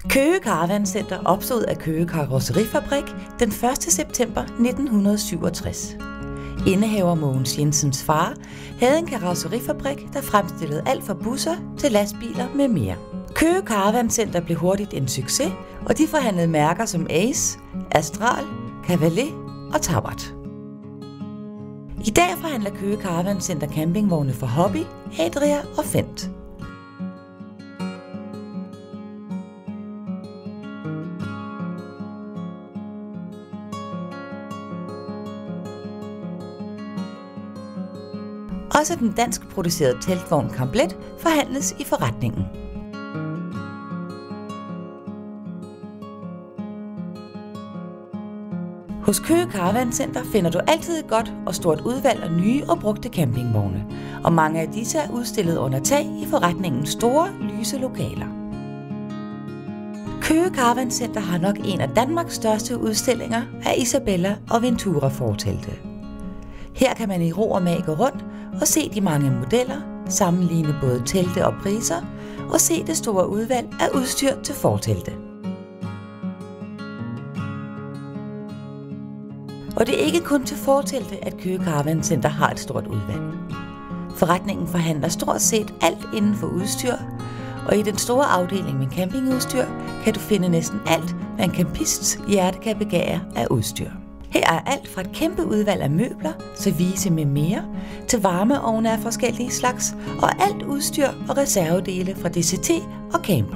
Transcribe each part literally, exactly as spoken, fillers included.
Køge Caravan-center opstod af Køge Karrosserifabrik den første september nitten syvogtres. Indehaver Mogens Jensens far havde en karrosserifabrik, der fremstillede alt fra busser til lastbiler med mere. Køge Caravan-center blev hurtigt en succes, og de forhandlede mærker som Ace, Astral, Cavalet og Tauert. I dag forhandler Køge Caravan-center campingvogne for Hobby, Adria og Fendt. Også den dansk producerede teltvogn Kamplet forhandles i forretningen. Hos Køge Caravan-center finder du altid et godt og stort udvalg af nye og brugte campingvogne, og mange af disse er udstillet under tag i forretningens store, lyse lokaler. Køge Caravan-center har nok en af Danmarks største udstillinger af Isabella og Ventura fortelte. Her kan man i ro og mag gå rundt og se de mange modeller, sammenligne både telte og priser og se det store udvalg af udstyr til fortelte. Og det er ikke kun til fortelte, at Køge Caravan-center har et stort udvalg. Forretningen forhandler stort set alt inden for udstyr, og i den store afdeling med campingudstyr kan du finde næsten alt, hvad en campists hjerte kan begære af udstyr. Her er alt fra et kæmpe udvalg af møbler, service med mere, til varmeovne af forskellige slags, og alt udstyr og reservedele fra D C T og camper.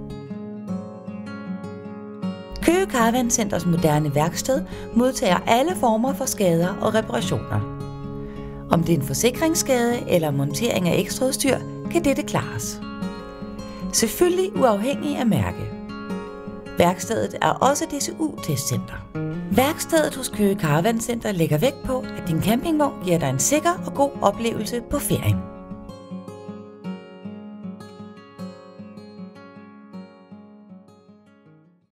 Køge Caravan-centers moderne værksted modtager alle former for skader og reparationer. Om det er en forsikringsskade eller montering af ekstraudstyr, kan dette klares. Selvfølgelig uafhængig af mærke. Værkstedet er også D C U-testcenter. Værkstedet hos Køge Caravan-center lægger vægt på, at din campingvogn giver dig en sikker og god oplevelse på ferien.